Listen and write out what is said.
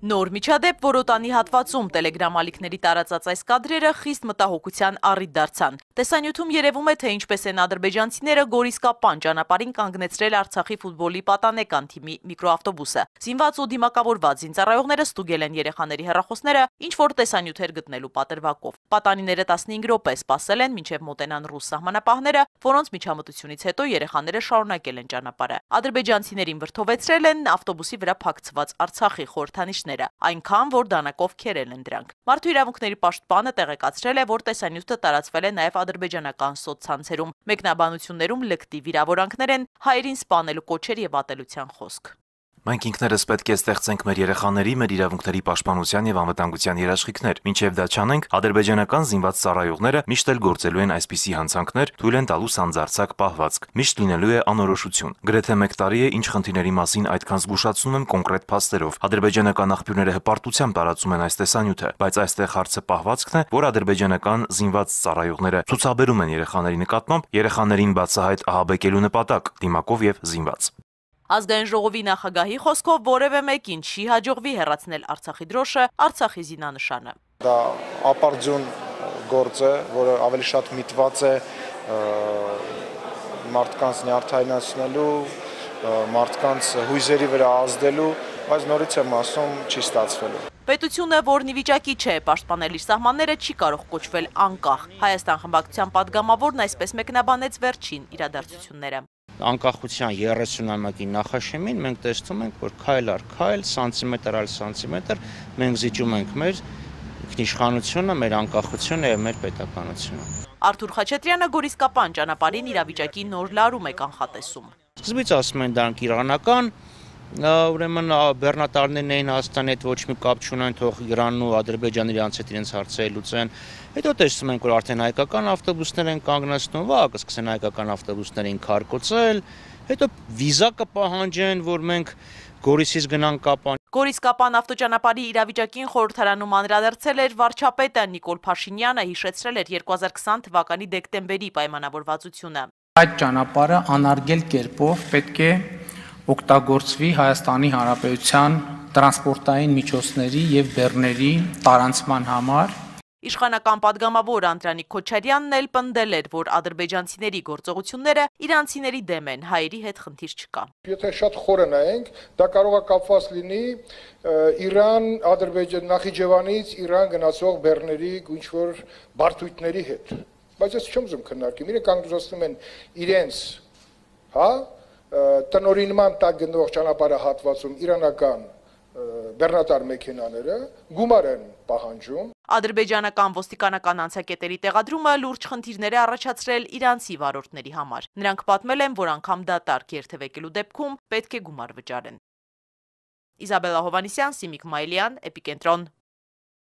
Նոր միջադեպ Որոտանի հատվածում տելեգրամ ալիքների տարածած այս կադրերը խիստ մտահոգության առիթ դարձան։ Տեսանյութում երևում է, թե ինչպես են ադրբեջանցիները Գորիսկապան ճանապարհին կանգնեցրել Արցախի ֆուտբոլի պատանեկան թիմի միկրոավտոբուսը։ Զինված ու դիմակավորված զինծառայողները ստուգել են երեխաների հեռախոսները, ինչ որ տեսանյութեր գտնելու պատրվակով։ Պատանիները 15 րոպե սպասել են, մինչև մոտենան ռուս սահմանապահները, որոնց միջամտությունից հետո երեխաները շարունակել են ճանապարհը։ Ադրբեջանցիներին վրդովեցրել են ավտոբուսի վրա փակցված Արցախի խորհրդանիշները, այնքան, որ դանակով քերել են դրանք։ Մարդու իրավունքների պաշտպանը տեղեկացրել է, որ տեսանյութը տարածվել է նաև ադրբեջանական սոցցանցերում։ Մեկնաբանություններում լկտի վիրավորանքներ են, հայերին սպանելու կոչեր եւ ատելության խոսք։ Մենք ինքներս պետք է ստեղծենք մեր երեխաների, մեր իրավունքների պաշտպանության եւ անվտանգության երաշխիքներ։ Մինչեւ դա չանենք, ադրբեջանական զինված ծառայողները միշտ էլ գործելու են այսպիսի հանցանքներ, թույլ են տալու սանձարձակ պահվածք։ Միշտ լինելու է անորոշություն։ Գրեթե 1 տարի է, ինչ խնդիրների մասին այդքան զգուշացնում եմ կոնկրետ փաստերով։ Ադրբեջանական աղբյուրները հպարտությամբ տարածում են այս տեսանյութը, բայց այստեղ հարցը պահվածքն է, որ ադրբեջանական զինված ծառայողները ցուցաբերում են երեխաների նկատմամբ, երեխաներին բացահայտ ահաբեկելու նպատակ, դիմակով եւ զինված։ Ազգային ժողովի նախագահի խոսքով որևէ մեկին չի հաջողվի հեռացնել Արցախի դրոշը, Արցախի զինանշանը։ Դա ապարդյուն գործ է, որը ավելի շատ միտված է մարդկանց նյարդայնացնելու, մարդկանց հույզերի վրա ազդելու, բայց նորից եմ ասում, չի ստացվելու։ Պետությունը, որն ի վիճակի չէ պաշտպանել իր սահմանները, չի կարող կոչվել անկախ։ Հայաստան խմբակցության падգամավորն այսպես մեկնաբանեց վերջին իրադարձությունները։ Անկախության 30-ամյակի նախաշեմին մենք տեսնում ենք, որ քայլ առ քայլ, սանտիմետր առ սանտիմետր մենք զիջում ենք մեր ինքնիշխանությունը, մեր անկախությունը եւ մեր պետականությունը։ Արթուր Խաչատրյանը Գորիսկապան ճանապարհին իրավիճակի նոր լարում է կանխատեսում։ Սկզբից ասում են դրանք իրանական, ուրեմն բեռնատարներն էին Հայաստանի հետ ոչ մի կապ չունեն, թող Իրանն ու Ադրբեջանը իրancs հետ իրենց հարցերը լուծեն։ Հետո տեսնում ենք, որ արդեն հայկական ավտոբուսներ են կանգնեցնում, կսկսեն հայկական ավտոբուսներին քարկոծել, հետո վիզա կպահանջեն, որ մենք Գորիսից գնանք Կապան։ Գորիսկապան ավտոճանապարհի իրավիճակին խորհրդարանում անդրադարձել էր վարչապետը Նիկոլ Փաշինյանը, հիշեցրել էր 2020 թվականի դեկտեմբերի պայմանավորվածությունը։ Այդ ճանապարհը անարգել կերպով պետք է օգտագործվի Հայաստանի Հանրապետության տրանսպորտային միջոցների եւ բեռների տարանցման համար։ Իշխանական падգամավոր Անդրանիկ Քոչարյանն էլ պնդել էր, որ ադրբեջանցիների գործողությունները իրանցիների դեմ են, հայերի հետ խնդիր չկա։ Եթե շատ խորը նայենք, դա կարող է կապված լինի Իրան, Ադրբեջան, Նախիջևանից Իրան գնացող բեռների ինչ-որ բարդույթների հետ։ Բայց ես չեմ ուզում քննարկեմ, իրենք կանգնեցնում են իրենց, տնօրինման տակ գտնող ճանապարհահատվածում իրանական բեռնատար մեքենաները գումար են պահանջում։ Ադրբեջանական ոստիկանական անցակետերի տեղադրումը լուրջ խնդիրներ է առաջացրել իրանցի վարորդների համար։ Նրանք պատմել են, որ անգամ դատարկ երթևեկելու դեպքում պետք է գումար վճարեն։ Իզաբելլա Հովհաննիսյան, Սիմիկ Մայլյան, Էպիկենտրոն։